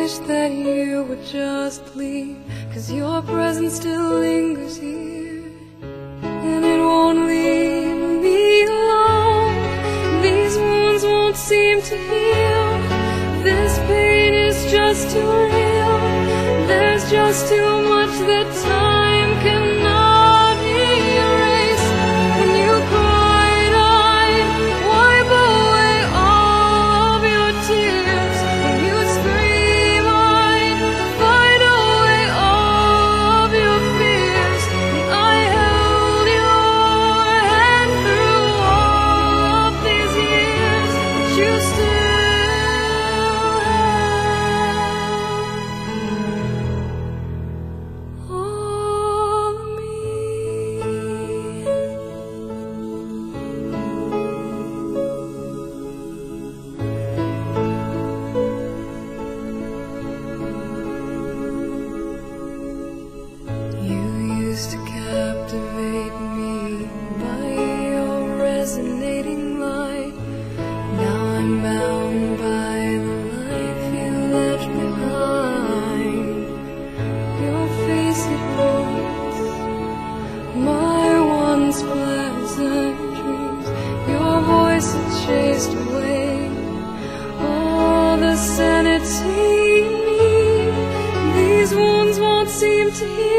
wish that you would just leave, 'cause your presence still lingers here, and it won't leave me alone. These wounds won't seem to heal. This pain is just too real. There's just too much that time cannot erase. When you cried, I'd wipe away all of your tears. When you scream, I'd fight away all of your fears. And I held your hand through all of these years, but you still to captivate me by your resonating light. Now I'm bound by the life you left behind. Your face it haunts my once pleasant dreams. Your voice it chased away all the sanity in me. These wounds won't seem to heal.